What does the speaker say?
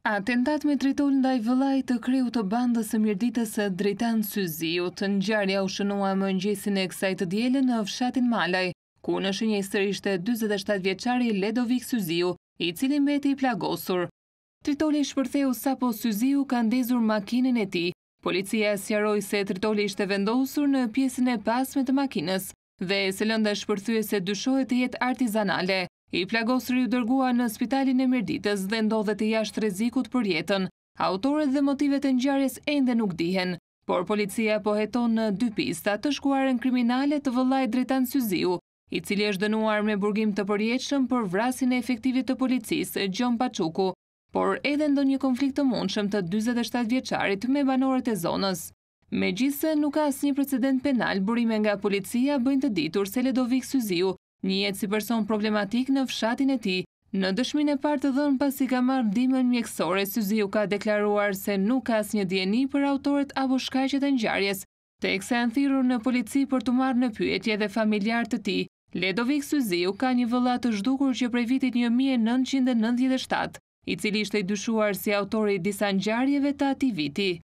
Atentat me tritol ndaj vëllait të kreu të bandës së Mirditës së Dritan Syziut. Ngjarja u shënua mëngjesin e kësaj të dielën në fshatin Malaj, ku në shënjestër ishte 47 vjeçari Ledovik Syziu, i cili mbeti i plagosur. Tritoli shpërtheu sapo Syziu ka ndezur makinën e tij. Policia sqaroi se tritoli ishte vendosur në pjesën e pasme të makinës dhe se lënda shpërthyese dyshohet të jetë artizanale. I plagosuri u dërgua në spitalin e Mirditës dhe ndodhet jashtë rrezikut për jetën. Autorët dhe motivet e ngjarjes ende nuk dihen, por policia po heton në 2 pista të shkuarën kriminale të vëllait Dritan Syziu, i cili është dënuar me burgim të përjetshëm për vrasjen e efektivit të policisë Gjon Paçuku, por edhe ndonjë konflikt të mundshëm të 47 vjeçarit me banorët e zonës. Megjithse nuk ka asnjë precedent penal, burime nga policia bëjnë të ditur se Ledovik Syziu njihet si person problematik në fshatin e tij. Në dëshminë e parë të dhënë pasi ka marrë ndihmën mjekësore, Syziu ka deklaruar se nuk ka asnjë dieni për autorët apo shkaqet e ngjarjes, teksa janë thirrur në polici për të marrë në pyetje dhe familjarët të tij. Ledovik Syziu ka një vëlla të zhdukur që prej vitit 1997, i cili ishte i dyshuar si autori i disa ngjarjeve të atij viti.